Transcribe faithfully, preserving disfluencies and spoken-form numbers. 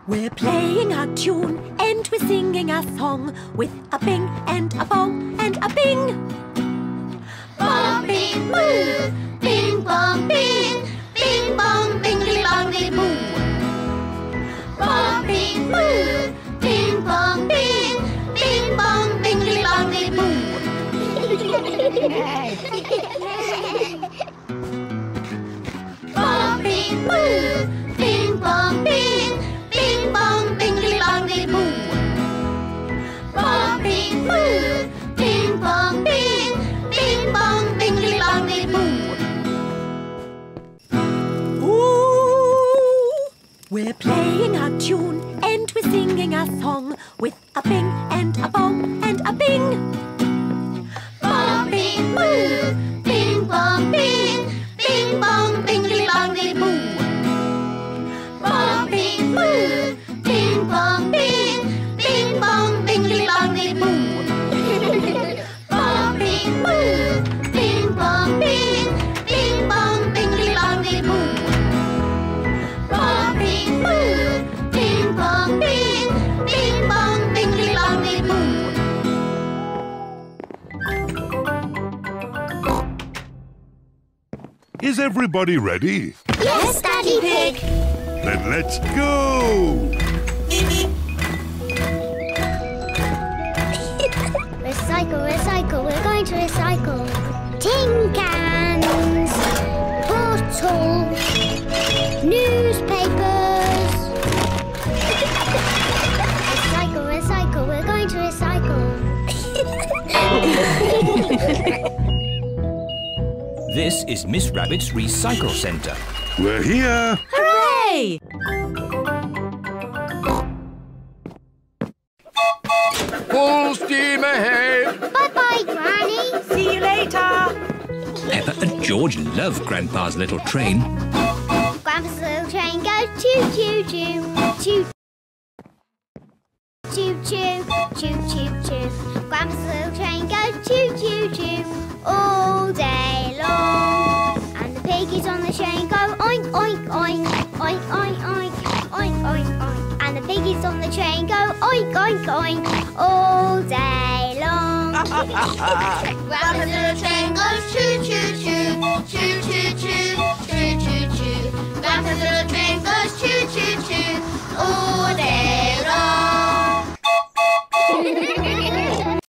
We're playing a tune and we're singing a song with a bing and a bong and a bing. Bong, bing, boo, bing, bong, bing, bing, bong, bingly, bongly, boo. Bong, bing, boo, bing, bong, bing, bing, bong, bingly, bongly, boo. Bong, bing, boo, bing, bong, bing, bing, bong, bingly, bongly, boo. Bong, bing, boo, bing, bong, bing, bing, bong, bingly, bongly, boo. Ooh, we're playing a tune and we're singing a song with a bing and a bong and a bing. Bong, bing, boo, bing, bong, bing, bing, bong, bingly, bongly, boo. Bong, bing, boo, bing, bong, bing, bing, bong, bingly, bongly, boo. Bong, bing, boo, bing, bong, bing, bing, bong, bingly, bongly, boo. Bong, bing, boo, bing, bong, bing, bing, bong, bingly, bongly, boo. Is everybody ready? Yes, Daddy Pig. Then let's go! Recycle, recycle, we're going to recycle. Tin cans, bottles, newspapers. Recycle, recycle, we're going to recycle. This is Miss Rabbit's Recycle Centre. We're here! Hooray! Full steam ahead! Bye-bye, Granny. See you later! Peppa and George love Grandpa's little train. Grandpa's little train goes choo-choo-choo, choo. Choo-choo, choo-choo-choo. Grandpa's little train goes choo-choo-choo all day long. And the piggies on the train go oink, oink, oink, oink, oink, oink, oink, oink, oink. And the piggies on the train go oink, oink, oink all day long. Grandpa's little train goes choo-choo-choo, choo-choo-choo, choo-choo-choo. Grandpa's little train goes choo-choo-choo all day long.